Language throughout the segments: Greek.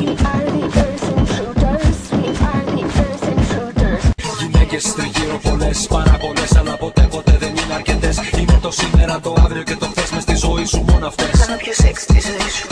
Γυναίκες τριγύρω πολλές, πάρα πολλές, αλλά ποτέ δεν είναι αρκετές. Είναι το σήμερα, το αύριο και το χθες, μες στη ζωή σου μόνο αυτές. Κάνω πιο σεξ τη ζωή σου.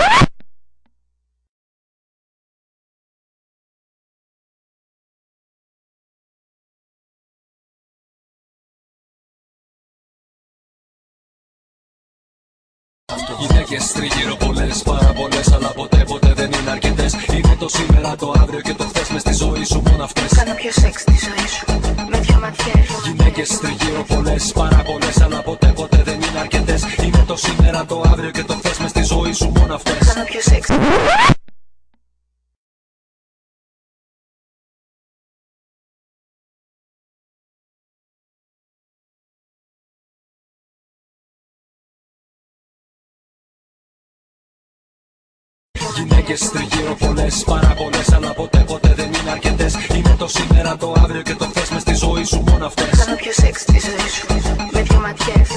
Γυναίκες τριγύρω πολλές, πάρα πολλές, αλλά ποτέ δεν είναι αρκετές. Είναι το σήμερα, το αύριο και το χθες, μες στη ζωή σου μόνο αυτές. Κάνω πιο σεξ τη ζωή σου. Με δυο ματιές. Γυναίκες τριγύρω πολλές, πάρα πολλές, αλλά ποτέ δεν είναι αρκετές. Είναι το σήμερα, το αύριο και το χθες, μες στη ζωή σου μόνο αυτές. Κάνω πιο σεξ. Γυναίκες τριγύρω πολλές, πάρα πολλές, αλλά ποτέ δεν είναι αρκετές. Είναι το σήμερα, το αύριο και το χθες, μες στη ζωή σου μόνο αυτές. Κάνω πιο σεξ τη ζωή σου. Με δυο ματιές.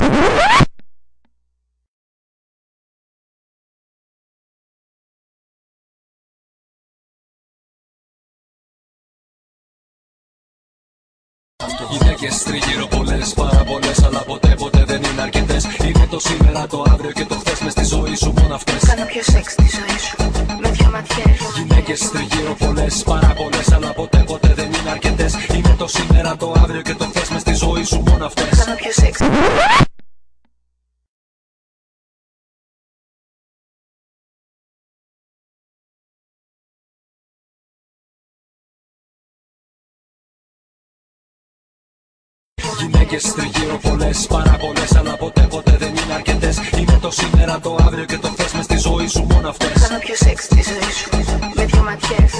Γυναίκες τριγύρω πολλές, πάρα πολλές, αλλά ποτέ δεν είναι αρκετές. Είναι το σήμερα, το αύριο και το χθες, μες στη ζωή σου μόνο αυτές. Κάνω πιο σεξ τη ζωή σου. Με δυο ματιές. Γυναίκες τριγύρω πολλές, πάρα πολλές, αλλά ποτέ δεν είναι αρκετές. Είναι το σήμερα, το αύριο και το χθες, μες στη ζωή σου μόνο αυτές. Κάνω πιο σεξ. Γυναίκες τριγύρω πολλές, πάρα πολλές, αλλά ποτέ δεν είναι αρκετές. Είναι το σήμερα, το αύριο και το χθες, μες στη ζωή σου μόνο αυτές. Κάνω πιο σεξ τη ζωή σου. Με δυο ματιές.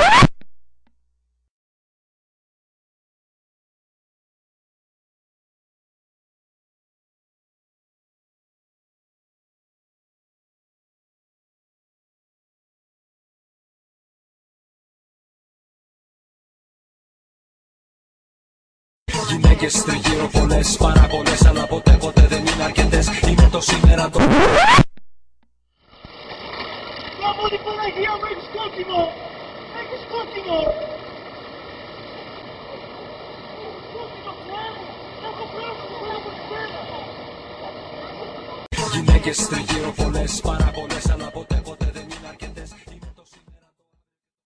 Γυναίκες τριγύρω πολλές, πάρα πολλές, αλλά ποτέ δεν είναι αρκετές. Είναι το σήμερα, το... Γάμο την Παναγία μου, έχεις κόκκινο! Έχεις κόκκινο! Έχω πρόσωπο από τη μέρα! Γυναίκες τριγύρω πολλές, πάρα πολλές, αλλά ποτέ